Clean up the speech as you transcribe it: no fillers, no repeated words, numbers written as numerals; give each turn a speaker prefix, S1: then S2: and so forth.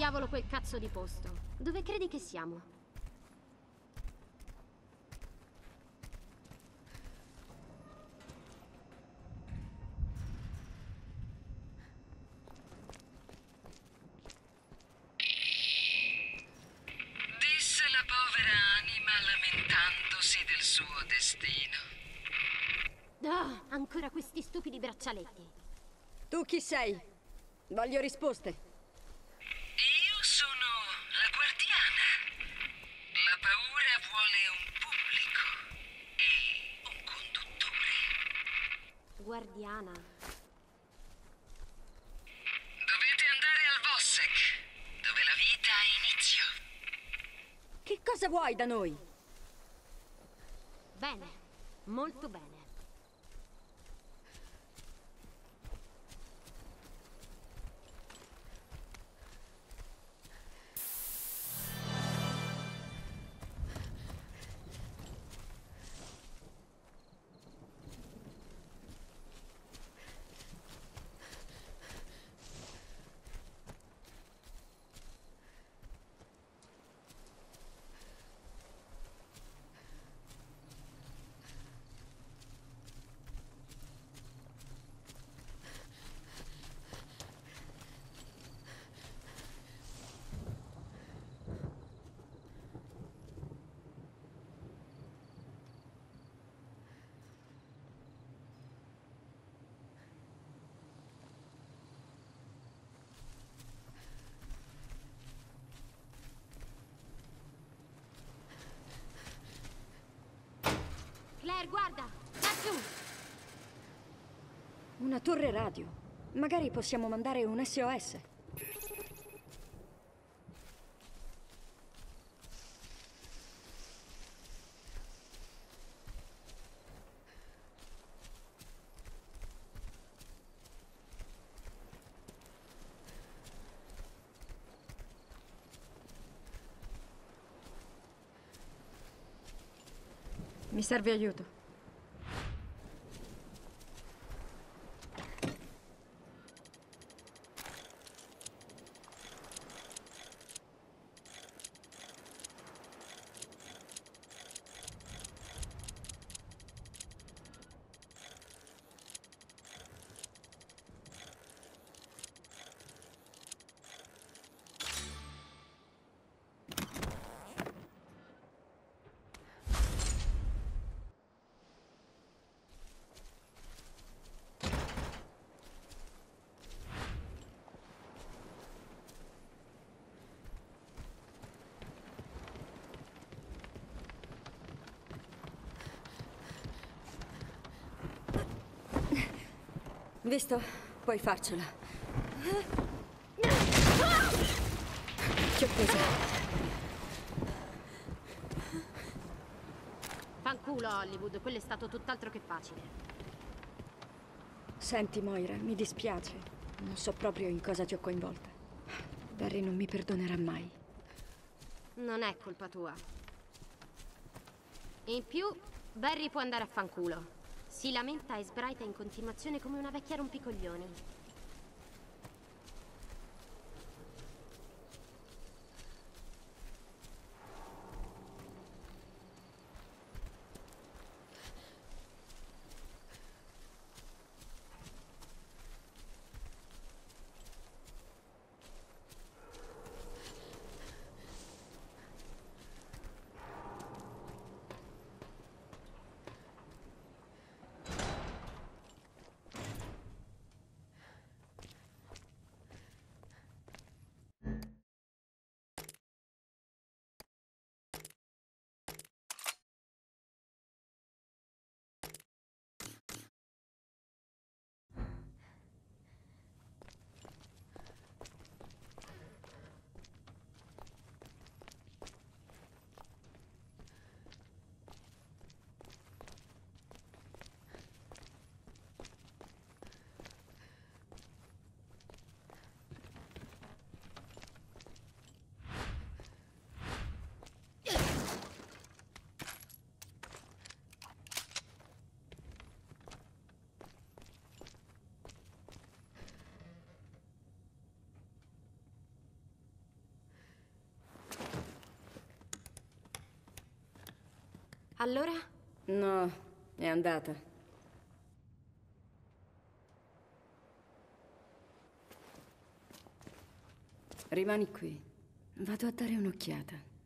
S1: diavolo quel cazzo di posto? Dove credi che siamo?
S2: Disse la povera anima lamentandosi del suo destino.
S1: Ah, ancora questi stupidi braccialetti.
S3: Tu chi sei? Voglio risposte.
S2: Io sono la guardiana. La paura vuole un pubblico e un conduttore.
S1: Guardiana.
S2: Dovete andare al Vossek, dove la vita ha inizio.
S3: Che cosa vuoi da noi?
S1: Bene, molto bene. Claire, guarda! Laggiù!
S3: Una torre radio. Magari possiamo mandare un SOS. Mi serve aiuto. Visto? Puoi farcela. Ti ho presa.
S1: Fanculo, Hollywood, quello è stato tutt'altro che facile.
S3: Senti, Moira, mi dispiace. Non so proprio in cosa ti ho coinvolta. Barry non mi perdonerà mai.
S1: Non è colpa tua. In più, Barry può andare a fanculo. Si lamenta e sbraita in continuazione come una vecchia rompicoglioni. Allora?
S3: No, è andata. Rimani qui. Vado a dare un'occhiata.